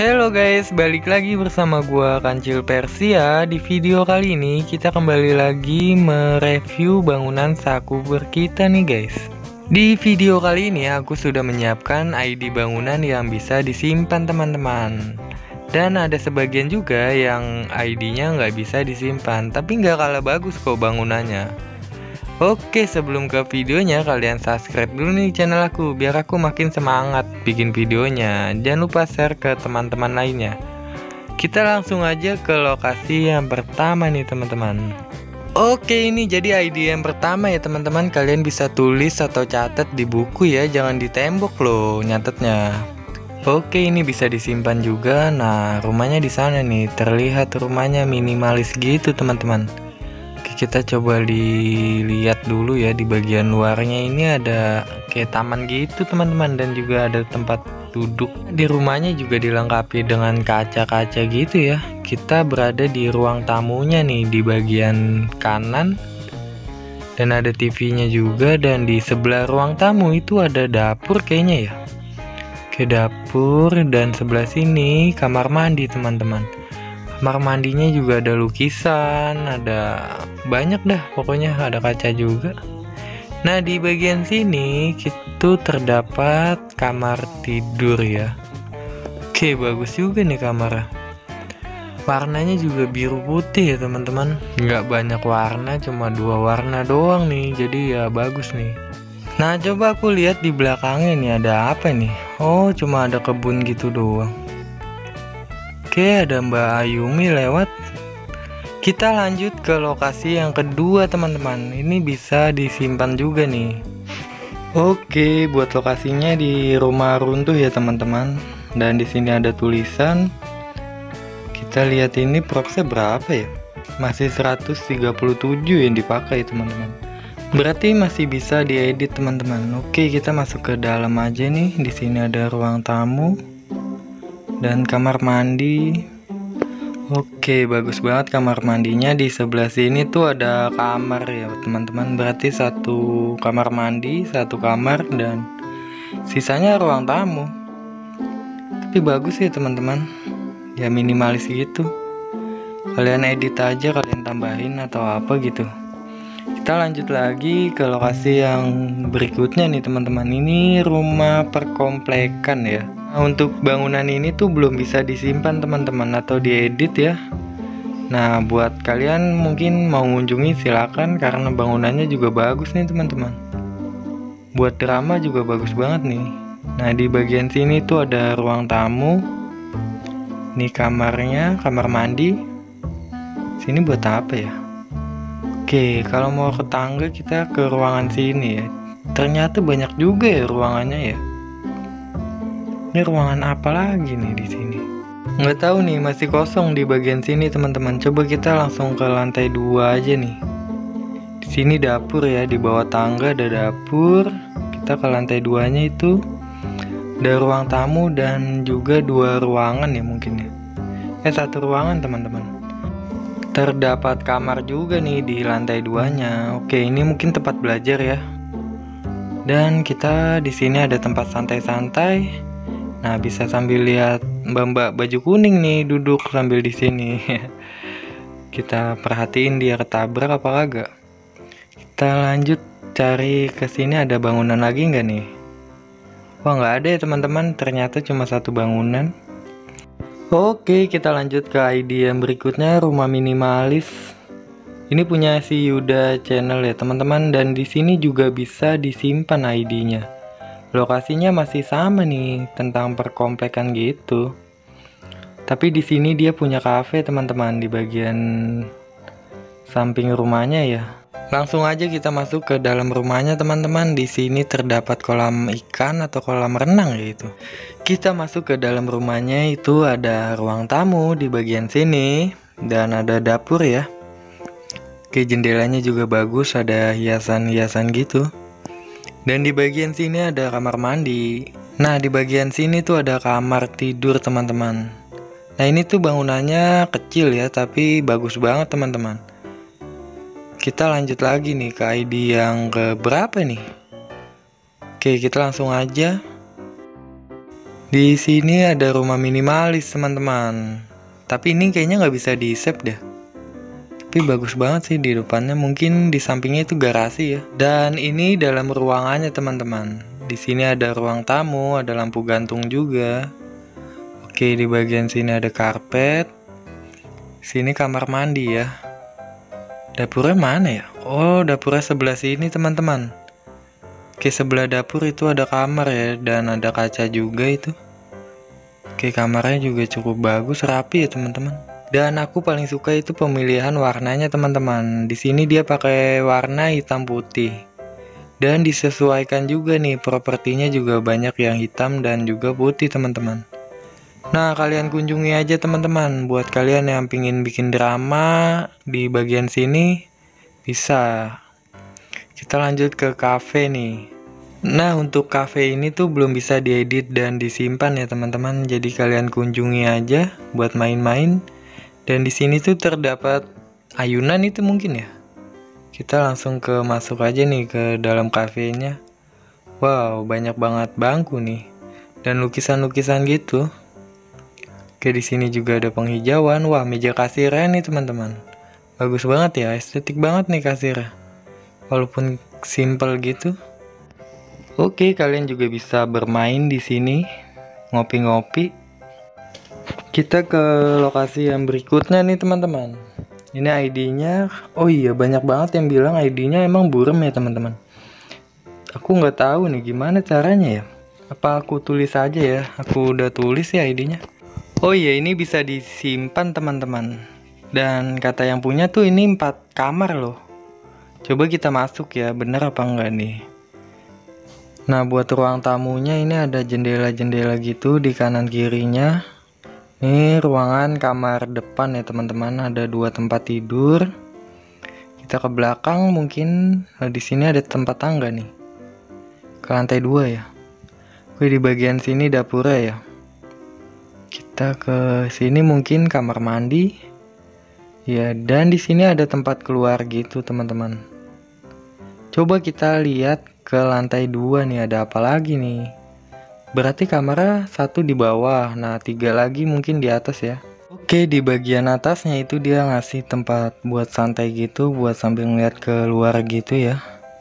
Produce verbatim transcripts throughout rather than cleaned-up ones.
Halo guys, balik lagi bersama gua Kancil Persia. Di video kali ini kita kembali lagi mereview bangunan Sakuber kita nih guys. Di video kali ini aku sudah menyiapkan I D bangunan yang bisa disimpan teman-teman. Dan ada sebagian juga yang I D-nya nggak bisa disimpan, tapi nggak kalah bagus kok bangunannya. Oke, sebelum ke videonya, kalian subscribe dulu nih channel aku biar aku makin semangat bikin videonya. Jangan lupa share ke teman-teman lainnya. Kita langsung aja ke lokasi yang pertama nih teman-teman. Oke, ini jadi I D yang pertama ya teman-teman. Kalian bisa tulis atau catat di buku ya, jangan di tembok loh nyatetnya. Oke, ini bisa disimpan juga. Nah, rumahnya di sana nih. Terlihat rumahnya minimalis gitu teman-teman. Kita coba dilihat dulu ya, di bagian luarnya ini ada kayak taman gitu teman-teman, dan juga ada tempat duduk. Di rumahnya juga dilengkapi dengan kaca-kaca gitu ya. Kita berada di ruang tamunya nih di bagian kanan, dan ada T V-nya juga. Dan di sebelah ruang tamu itu ada dapur kayaknya ya, ke dapur. Dan sebelah sini kamar mandi teman-teman. Kamar mandinya juga ada lukisan, ada banyak dah pokoknya, ada kaca juga. Nah, di bagian sini itu terdapat kamar tidur ya. Oke, bagus juga nih kamarnya. Warnanya juga biru putih ya teman-teman. Nggak banyak warna, cuma dua warna doang nih, jadi ya bagus nih. Nah, coba aku lihat di belakangnya nih ada apa nih. Oh, cuma ada kebun gitu doang. Oke, ada Mbak Ayumi lewat. Kita lanjut ke lokasi yang kedua teman-teman. Ini bisa disimpan juga nih. Oke, buat lokasinya di rumah runtuh ya teman-teman. Dan di sini ada tulisan. Kita lihat ini proxnya berapa ya? Masih seratus tiga puluh tujuh yang dipakai teman-teman. Berarti masih bisa diedit teman-teman. Oke, kita masuk ke dalam aja nih. Di sini ada ruang tamu dan kamar mandi. Oke, bagus banget kamar mandinya. Di sebelah sini tuh ada kamar ya teman-teman. Berarti satu kamar mandi, satu kamar, dan sisanya ruang tamu. Tapi bagus ya teman-teman, ya minimalis gitu. Kalian edit aja, kalian tambahin atau apa gitu. Kita lanjut lagi ke lokasi yang berikutnya nih teman-teman. Ini rumah perkomplekan ya. Nah, untuk bangunan ini tuh belum bisa disimpan teman-teman atau diedit ya. Nah, buat kalian mungkin mau mengunjungi silakan, karena bangunannya juga bagus nih teman-teman. Buat drama juga bagus banget nih. Nah, di bagian sini tuh ada ruang tamu. Ini kamarnya, kamar mandi. Sini buat apa ya? Oke, kalau mau ke tangga kita ke ruangan sini ya. Ternyata banyak juga ya ruangannya ya. Ini ruangan apa lagi nih di sini? Nggak tahu nih, masih kosong di bagian sini teman-teman. Coba kita langsung ke lantai dua aja nih. Di sini dapur ya, di bawah tangga ada dapur. Kita ke lantai duanya itu ada ruang tamu dan juga dua ruangan ya mungkin ya. Eh satu ruangan teman-teman. Terdapat kamar juga nih di lantai duanya. Oke, ini mungkin tempat belajar ya. Dan kita di sini ada tempat santai-santai. Nah, bisa sambil lihat mbak-mbak baju kuning nih duduk sambil di sini. Kita perhatiin dia ketabrak apa kagak. Kita lanjut cari ke sini, ada bangunan lagi nggak nih? Wah, nggak ada ya teman-teman. Ternyata cuma satu bangunan. Oke, kita lanjut ke I D yang berikutnya, rumah minimalis. Ini punya si Yuda channel ya teman-teman, dan di sini juga bisa disimpan I D-nya. Lokasinya masih sama nih, tentang perkomplekan gitu. Tapi di sini dia punya cafe teman-teman di bagian samping rumahnya ya. Langsung aja kita masuk ke dalam rumahnya teman-teman. Di sini terdapat kolam ikan atau kolam renang gitu. Kita masuk ke dalam rumahnya, itu ada ruang tamu di bagian sini dan ada dapur ya. Oke, jendelanya juga bagus, ada hiasan-hiasan gitu. Dan di bagian sini ada kamar mandi. Nah, di bagian sini tuh ada kamar tidur teman-teman. Nah, ini tuh bangunannya kecil ya, tapi bagus banget teman-teman. Kita lanjut lagi nih ke I D yang ke berapa nih? Oke, kita langsung aja. Di sini ada rumah minimalis teman-teman. Tapi ini kayaknya nggak bisa di save deh. Tapi bagus banget sih di depannya. Mungkin di sampingnya itu garasi ya. Dan ini dalam ruangannya teman-teman. Di sini ada ruang tamu, ada lampu gantung juga. Oke, di bagian sini ada karpet. Sini kamar mandi ya. Dapurnya mana ya? Oh, dapurnya sebelah sini teman-teman. Oke, sebelah dapur itu ada kamar ya, dan ada kaca juga itu. Oke, kamarnya juga cukup bagus, rapi ya teman-teman. Dan aku paling suka itu pemilihan warnanya teman-teman. Di sini dia pakai warna hitam putih. Dan disesuaikan juga nih, propertinya juga banyak yang hitam dan juga putih teman-teman. Nah, kalian kunjungi aja teman-teman. Buat kalian yang pingin bikin drama di bagian sini, bisa. Kita lanjut ke cafe nih. Nah, untuk cafe ini tuh belum bisa diedit dan disimpan ya teman-teman. Jadi kalian kunjungi aja buat main-main. Dan di sini tuh terdapat ayunan itu mungkin ya. Kita langsung ke masuk aja nih ke dalam kafenya. Wow, banyak banget bangku nih dan lukisan-lukisan gitu. Oke, di sini juga ada penghijauan. Wah, meja kasirnya nih teman-teman. Bagus banget ya, estetik banget nih kasirnya. Walaupun simple gitu. Oke, kalian juga bisa bermain di sini, ngopi-ngopi. Kita ke lokasi yang berikutnya nih teman-teman. Ini I D-nya. Oh iya, banyak banget yang bilang I D-nya emang buram ya teman-teman. Aku nggak tahu nih gimana caranya ya. Apa aku tulis aja ya? Aku udah tulis ya I D-nya. Oh iya, ini bisa disimpan teman-teman. Dan kata yang punya tuh ini empat kamar loh. Coba kita masuk ya, bener apa enggak nih. Nah, buat ruang tamunya ini ada jendela-jendela gitu di kanan kirinya. Ini ruangan kamar depan ya teman-teman, ada dua tempat tidur. Kita ke belakang mungkin. Nah, di sini ada tempat tangga nih. Ke lantai dua ya. Oke, di bagian sini dapurnya ya. Kita ke sini mungkin kamar mandi. Ya, dan di sini ada tempat keluar gitu teman-teman. Coba kita lihat ke lantai dua nih, ada apa lagi nih. Berarti kamarnya satu di bawah, nah tiga lagi mungkin di atas ya. Oke, di bagian atasnya itu dia ngasih tempat buat santai gitu, buat sambil ngeliat keluar gitu ya.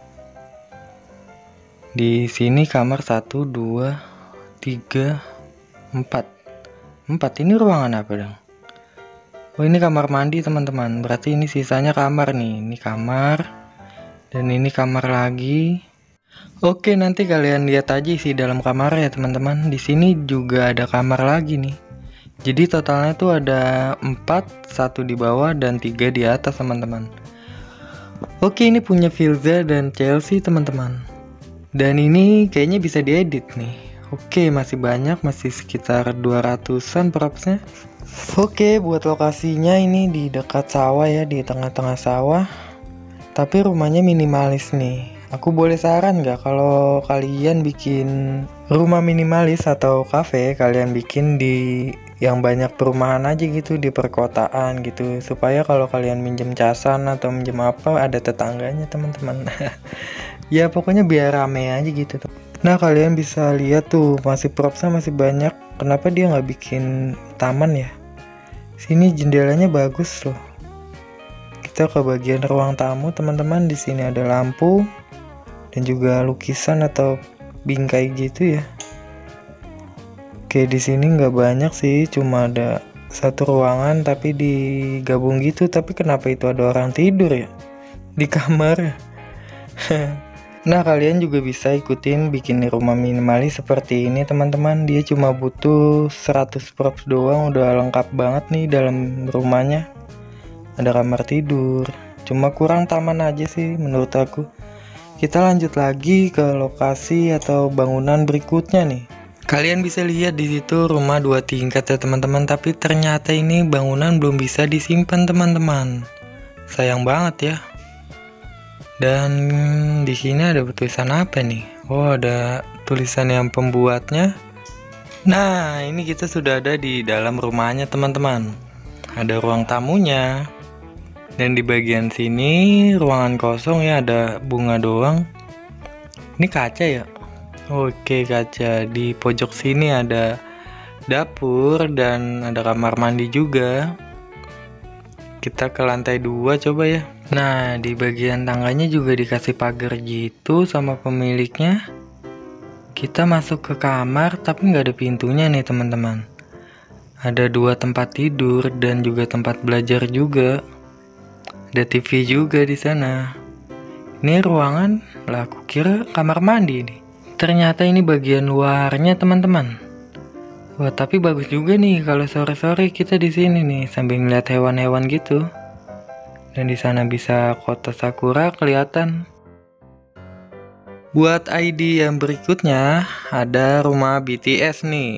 Di sini kamar satu, dua, tiga, empat. Empat, ini ruangan apa dong? Oh, ini kamar mandi teman-teman. Berarti ini sisanya kamar nih. Ini kamar. Dan ini kamar lagi. Oke, nanti kalian lihat aja sih dalam kamar ya teman-teman. Di sini juga ada kamar lagi nih. Jadi totalnya tuh ada empat, satu di bawah dan tiga di atas teman-teman. Oke, ini punya Filza dan Chelsea teman-teman. Dan ini kayaknya bisa diedit nih. Oke, masih banyak, masih sekitar dua ratusan propsnya. Oke, buat lokasinya ini di dekat sawah ya, di tengah-tengah sawah. Tapi rumahnya minimalis nih. Aku boleh saran nggak kalau kalian bikin rumah minimalis atau cafe, kalian bikin di yang banyak perumahan aja gitu, di perkotaan gitu, supaya kalau kalian minjem casan atau minjem apa ada tetangganya teman-teman. Ya pokoknya biar rame aja gitu. Nah, kalian bisa lihat tuh masih propsnya masih banyak. Kenapa dia nggak bikin taman ya? Sini jendelanya bagus loh. Kita ke bagian ruang tamu teman-teman. Di sini ada lampu dan juga lukisan atau bingkai gitu ya. Oke, di sini nggak banyak sih, cuma ada satu ruangan tapi digabung gitu. Tapi kenapa itu ada orang tidur ya di kamar? Nah, kalian juga bisa ikutin bikin rumah minimalis seperti ini teman-teman. Dia cuma butuh seratus props doang, udah lengkap banget nih dalam rumahnya. Ada kamar tidur, cuma kurang taman aja sih menurut aku. Kita lanjut lagi ke lokasi atau bangunan berikutnya nih. Kalian bisa lihat di situ rumah dua tingkat ya teman-teman, tapi ternyata ini bangunan belum bisa disimpan teman-teman. Sayang banget ya. Dan di sini ada tulisan apa nih? Oh, ada tulisan yang pembuatnya. Nah, ini kita sudah ada di dalam rumahnya teman-teman. Ada ruang tamunya. Dan di bagian sini ruangan kosong ya, ada bunga doang. Ini kaca ya? Oke, kaca. Di pojok sini ada dapur dan ada kamar mandi juga. Kita ke lantai dua coba ya. Nah, di bagian tangganya juga dikasih pagar gitu sama pemiliknya. Kita masuk ke kamar tapi nggak ada pintunya nih teman-teman. Ada dua tempat tidur dan juga tempat belajar juga. Ada T V juga di sana. Ini ruangan, lah aku kira kamar mandi nih. Ternyata ini bagian luarnya teman-teman. Wah, tapi bagus juga nih kalau sore-sore kita di sini nih sambil ngeliat hewan-hewan gitu. Dan di sana bisa kota Sakura kelihatan. Buat I D yang berikutnya ada rumah B T S nih.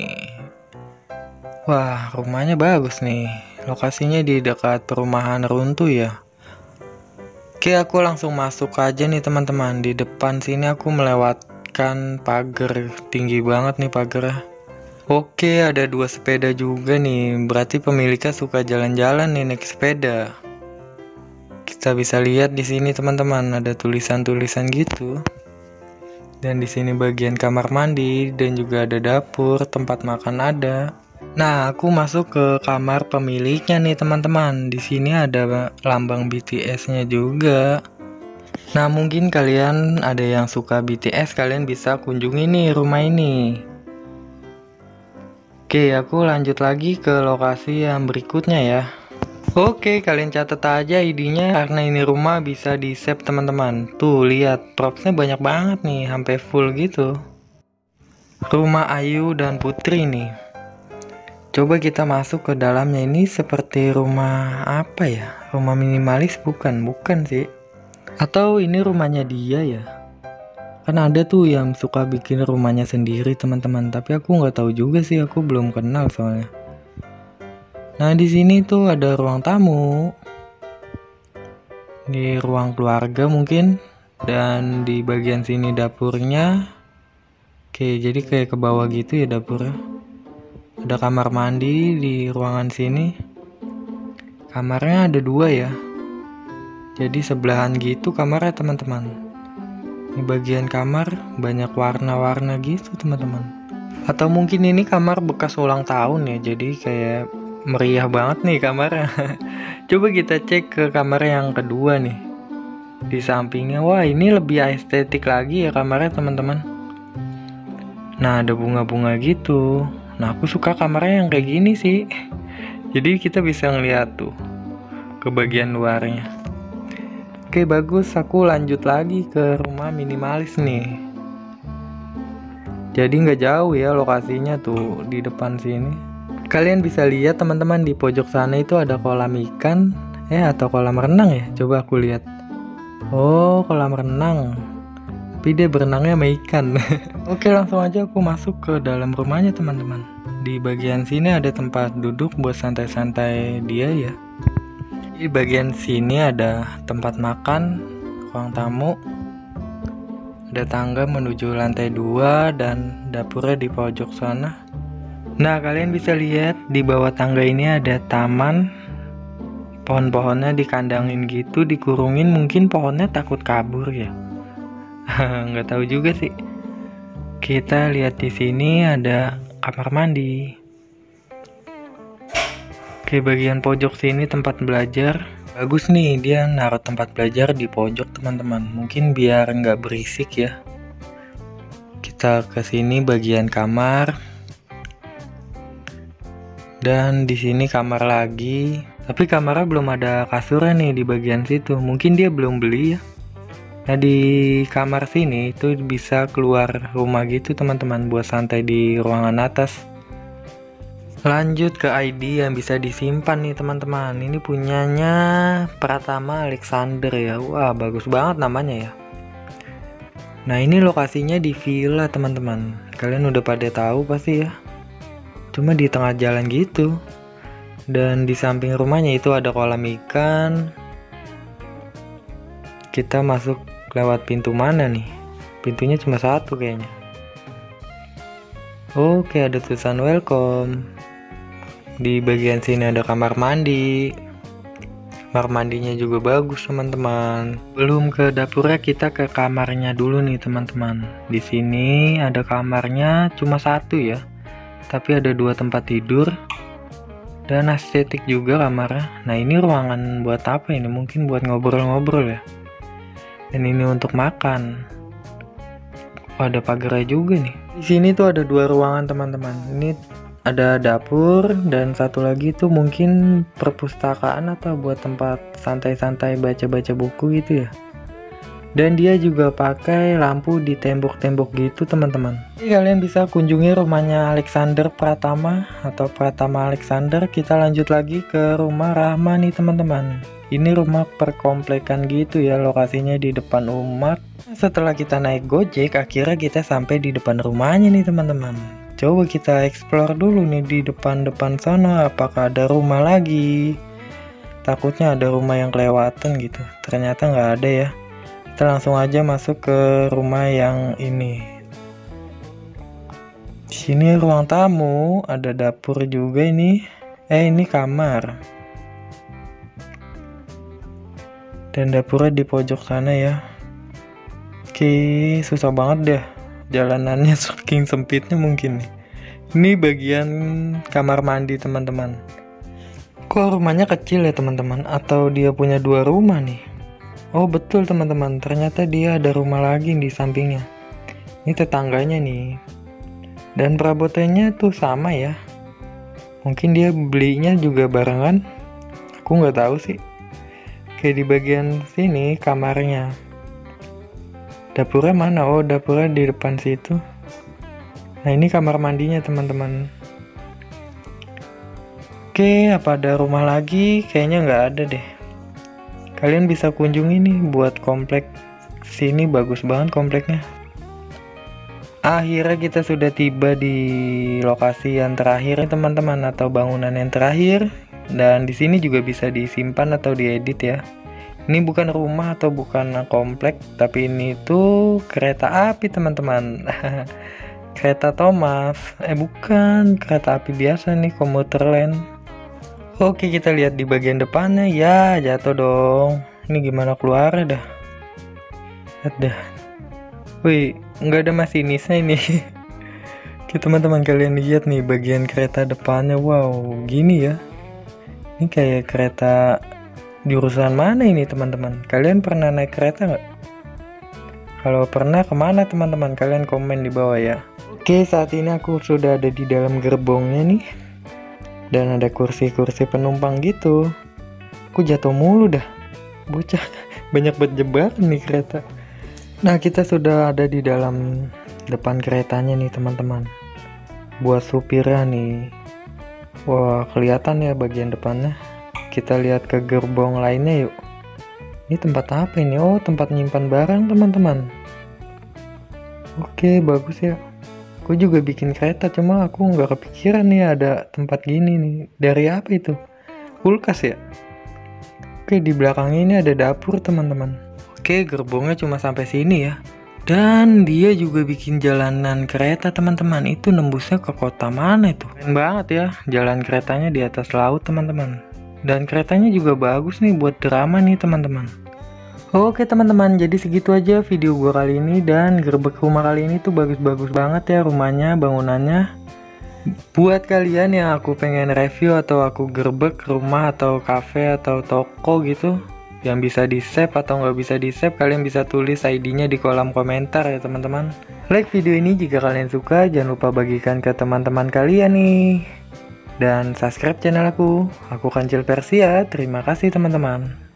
Wah, rumahnya bagus nih. Lokasinya di dekat perumahan runtuh ya. Oke, aku langsung masuk aja nih teman-teman. Di depan sini aku melewatkan pagar, tinggi banget nih pagarnya. Oke, ada dua sepeda juga nih. Berarti pemiliknya suka jalan-jalan nih naik sepeda. Kita bisa lihat di sini teman-teman, ada tulisan-tulisan gitu. Dan di sini bagian kamar mandi dan juga ada dapur, tempat makan ada. Nah, aku masuk ke kamar pemiliknya nih teman-teman. Di sini ada lambang B T S-nya juga. Nah, mungkin kalian ada yang suka B T S, kalian bisa kunjungi nih rumah ini. Oke, aku lanjut lagi ke lokasi yang berikutnya ya. Oke, kalian catat aja I D-nya karena ini rumah bisa di save teman-teman. Tuh, lihat propsnya banyak banget nih, sampai full gitu. Rumah Ayu dan Putri nih. Coba kita masuk ke dalamnya. Ini seperti rumah apa ya? Rumah minimalis bukan? Bukan sih. Atau ini rumahnya dia ya? Kan ada tuh yang suka bikin rumahnya sendiri teman-teman, tapi aku nggak tahu juga sih, aku belum kenal soalnya. Nah, di sini tuh ada ruang tamu, di ruang keluarga mungkin, dan di bagian sini dapurnya. Oke, jadi kayak ke bawah gitu ya dapurnya. Ada kamar mandi di ruangan sini. Kamarnya ada dua ya, jadi sebelahan gitu kamarnya teman-teman. Di bagian kamar banyak warna-warna gitu teman-teman. Atau mungkin ini kamar bekas ulang tahun ya, jadi kayak meriah banget nih kamarnya. Coba kita cek ke kamar yang kedua nih. Di sampingnya, wah ini lebih estetik lagi ya kamarnya teman-teman. Nah, ada bunga-bunga gitu. Nah, aku suka kamarnya yang kayak gini sih. Jadi kita bisa ngeliat tuh ke bagian luarnya. Oke, bagus, aku lanjut lagi ke rumah minimalis nih. Jadi nggak jauh ya lokasinya tuh di depan sini. Kalian bisa lihat teman-teman di pojok sana itu ada kolam ikan, eh atau kolam renang ya. Coba aku lihat. Oh, kolam renang. Tapi dia berenangnya sama ikan. Oke, langsung aja aku masuk ke dalam rumahnya teman-teman. Di bagian sini ada tempat duduk buat santai-santai dia ya. Di bagian sini ada tempat makan, ruang tamu, ada tangga menuju lantai dua dan dapurnya di pojok sana. Nah, kalian bisa lihat di bawah tangga ini ada taman. Pohon-pohonnya dikandangin gitu, dikurungin, mungkin pohonnya takut kabur ya. Nggak tahu juga sih. Kita lihat di sini ada kamar mandi. Oke, bagian pojok sini tempat belajar. Bagus nih, dia naruh tempat belajar di pojok teman-teman. Mungkin biar nggak berisik ya. Kita ke sini bagian kamar. Dan di sini kamar lagi. Tapi kamarnya belum ada kasurnya nih di bagian situ. Mungkin dia belum beli ya. Nah, di kamar sini itu bisa keluar rumah gitu teman-teman, buat santai di ruangan atas. Lanjut ke I D yang bisa disimpan nih teman-teman. Ini punyanya Pratama Alexander ya. Wah, bagus banget namanya ya. Nah, ini lokasinya di villa teman-teman. Kalian udah pada tahu pasti ya. Cuma di tengah jalan gitu. Dan di samping rumahnya itu ada kolam ikan. Kita masuk lewat pintu mana nih? Pintunya cuma satu kayaknya. Oke, ada tulisan welcome. Di bagian sini ada kamar mandi. Kamar mandinya juga bagus teman-teman. Belum ke dapurnya, kita ke kamarnya dulu nih teman-teman. Di sini ada kamarnya cuma satu ya. tapi ada dua tempat tidur dan estetik juga kamarnya. Nah ini ruangan buat apa ini? Mungkin buat ngobrol-ngobrol ya. Dan ini untuk makan. Oh, ada pagarnya juga nih. Di sini tuh ada dua ruangan teman-teman. Ini ada dapur dan satu lagi tuh mungkin perpustakaan atau buat tempat santai-santai baca-baca buku gitu ya. Dan dia juga pakai lampu di tembok-tembok gitu teman-teman. Jadi kalian bisa kunjungi rumahnya Alexander Pratama atau Pratama Alexander. Kita lanjut lagi ke rumah Rahma nih teman-teman. Ini rumah perkomplekan gitu ya, lokasinya di depan umat. Setelah kita naik Gojek, akhirnya kita sampai di depan rumahnya nih teman-teman. Coba kita explore dulu nih di depan-depan sana, apakah ada rumah lagi. Takutnya ada rumah yang kelewatan gitu. Ternyata nggak ada ya. Kita langsung aja masuk ke rumah yang ini. Di sini ruang tamu, ada dapur juga ini. Eh ini kamar. Dan dapurnya di pojok sana ya. Oke, susah banget deh. Jalanannya saking sempitnya mungkin nih. Ini bagian kamar mandi teman-teman. Kok rumahnya kecil ya teman-teman? Atau dia punya dua rumah nih? Oh betul teman-teman, ternyata dia ada rumah lagi di sampingnya. Ini tetangganya nih. Dan perabotannya tuh sama ya. Mungkin dia belinya juga barengan. Aku nggak tahu sih. Kayak di bagian sini kamarnya. Dapurnya mana? Oh dapurnya di depan situ. Nah ini kamar mandinya teman-teman. Oke, apa ada rumah lagi? Kayaknya nggak ada deh. Kalian bisa kunjungi nih buat komplek sini, bagus banget kompleknya. Akhirnya kita sudah tiba di lokasi yang terakhir teman-teman, atau bangunan yang terakhir. Dan di sini juga bisa disimpan atau diedit ya. Ini bukan rumah atau bukan komplek, tapi ini tuh kereta api teman-teman. Kereta Thomas. Eh bukan, kereta api biasa nih, komuter lain. Oke, kita lihat di bagian depannya. Ya, jatuh dong. Ini gimana keluarnya dah? Lihat dah. Wih, nggak ada masinisnya ini. Oke, teman-teman, kalian lihat nih bagian kereta depannya. Wow, gini ya. Ini kayak kereta jurusan mana ini, teman-teman? Kalian pernah naik kereta nggak? Kalau pernah, kemana teman-teman? Kalian komen di bawah ya. Oke, saat ini aku sudah ada di dalam gerbongnya nih. Dan ada kursi-kursi penumpang gitu. Aku jatuh mulu dah. Bocah banyak berjebak nih kereta. Nah kita sudah ada di dalam depan keretanya nih teman-teman. Buat supirnya nih. Wah kelihatan ya bagian depannya. Kita lihat ke gerbong lainnya yuk. Ini tempat apa ini? Oh tempat nyimpan barang teman-teman. Oke bagus ya. Aku juga bikin kereta, cuma aku nggak kepikiran nih ada tempat gini nih. Dari apa itu? Kulkas ya? Oke, di belakangnya ini ada dapur teman-teman. Oke, gerbongnya cuma sampai sini ya. Dan dia juga bikin jalanan kereta teman-teman. Itu nembusnya ke kota mana itu? Keren banget ya, jalan keretanya di atas laut teman-teman. Dan keretanya juga bagus nih buat drama nih teman-teman. Oke teman-teman, jadi segitu aja video gue kali ini. Dan gerbek rumah kali ini tuh bagus-bagus banget ya rumahnya, bangunannya. Buat kalian yang aku pengen review atau aku gerbek rumah atau cafe atau toko gitu, yang bisa di save atau nggak bisa di save, kalian bisa tulis I D-nya di kolom komentar ya teman-teman. Like video ini jika kalian suka, jangan lupa bagikan ke teman-teman kalian nih. Dan subscribe channel aku, aku Kancil Persia. Terima kasih teman-teman.